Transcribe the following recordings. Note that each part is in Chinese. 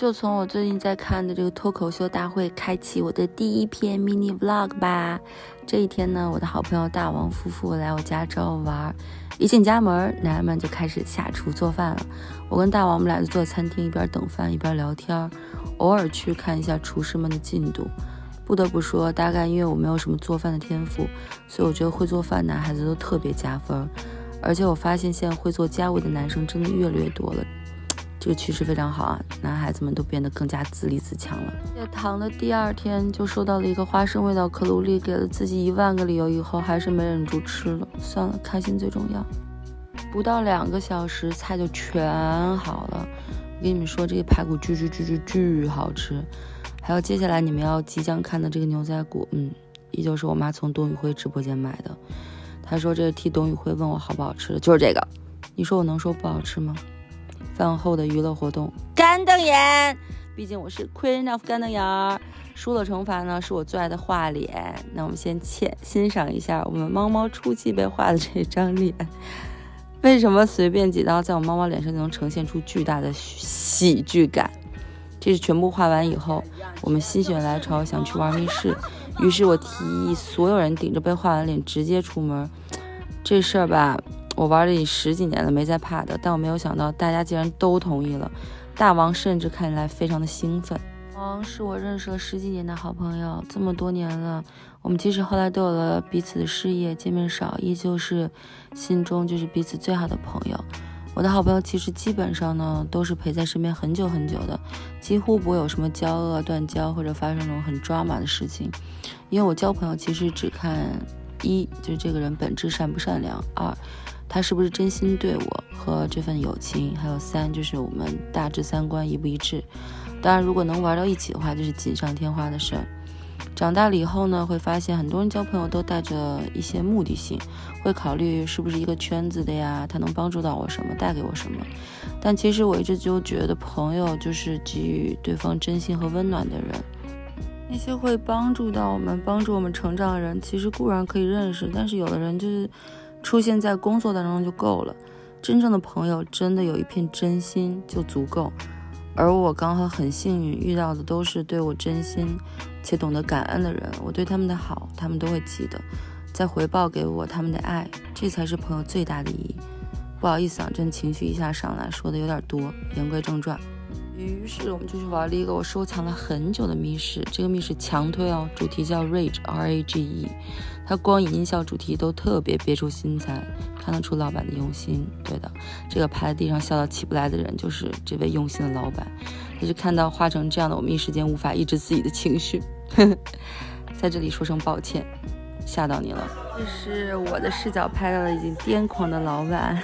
就从我最近在看的这个脱口秀大会开启我的第一篇 mini vlog 吧。这一天呢，我的好朋友大王夫妇来我家找我玩，一进家门，男人们就开始下厨做饭了。我跟大王我们俩就坐餐厅，一边等饭一边聊天，偶尔去看一下厨师们的进度。不得不说，大概因为我没有什么做饭的天赋，所以我觉得会做饭男孩子都特别加分。而且我发现现在会做家务的男生真的越来越多了，这个趋势非常好啊，男孩子们都变得更加自立自强了。在躺的第二天就收到了一个花生味道可鲁丽，给了自己10000个理由，以后还是没忍住吃了。算了，开心最重要。不到2个小时，菜就全好了。我跟你们说，这个排骨巨好吃。还有接下来你们要即将看的这个牛仔骨，依旧是我妈从董宇辉直播间买的。她说这是替董宇辉问我好不好吃的，就是这个。你说我能说不好吃吗？饭后的娱乐活动，干瞪眼，毕竟我是 Queen of 干瞪眼。输了惩罚呢，是我最爱的画脸。那我们先欣赏一下我们猫猫初期被画的这张脸。为什么随便几刀在我猫猫脸上就能呈现出巨大的喜剧感？这是全部画完以后，我们心血来潮想去玩密室，于是我提议所有人顶着被画完脸直接出门。这事儿吧，我玩了10几年了，没再怕的，但我没有想到大家竟然都同意了。大王甚至看起来非常的兴奋。王是我认识了10几年的好朋友，这么多年了，我们其实后来都有了彼此的事业，见面少，依旧是心中就是彼此最好的朋友。我的好朋友其实基本上呢都是陪在身边很久很久的，几乎不会有什么交恶、断交或者发生那种很drama的事情。因为我交朋友其实只看1，就是这个人本质善不善良；2，他是不是真心对我和这份友情；还有3，就是我们大致3观一不一致。当然如果能玩到一起的话，就是锦上添花的事儿。长大了以后呢，会发现很多人交朋友都带着一些目的性，会考虑是不是一个圈子的呀，他能帮助到我什么，带给我什么。但其实我一直就觉得朋友就是给予对方真心和温暖的人。那些会帮助到我们、帮助我们成长的人，其实固然可以认识，但是有的人就是出现在工作当中就够了。真正的朋友真的有一片真心就足够。而我刚好很幸运遇到的都是对我真心且懂得感恩的人，我对他们的好他们都会记得，再回报给我他们的爱，这才是朋友最大的意义。不好意思啊，真情绪一下上来，说的有点多，言归正传。于是我们就去玩了一个我收藏了很久的密室，这个密室强推哦，主题叫 Rage RAGE， 它光音效主题都特别别出心裁，看得出老板的用心。对的，这个趴在地上笑到起不来的人就是这位用心的老板。但是看到画成这样的我们一时间无法抑制自己的情绪在这里说声抱歉，吓到你了。这是我的视角拍到了已经癫狂的老板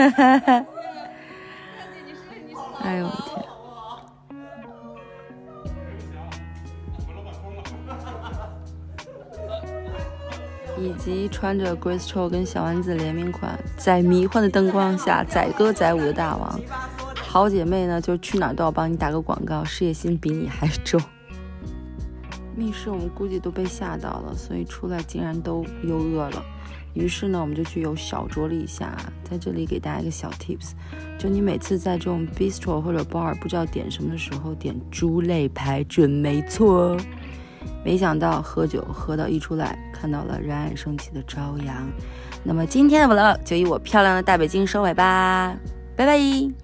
哎呦我的天，以及穿着 Grace Cho 跟小丸子联名款，在迷幻的灯光下载歌载舞的大王。好姐妹呢，就去哪儿都要帮你打个广告，事业心比你还重。密室我们估计都被吓到了，所以出来竟然都又饿了。于是呢，我们就去又小酌了一下。在这里给大家一个小 tips， 就你每次在这种 bistro 或者 bar 不知道点什么的时候，点猪肋排准没错。没想到喝酒喝到一出来，看到了冉冉升起的朝阳。那么今天的 vlog 就以我漂亮的大北京收尾吧，拜拜。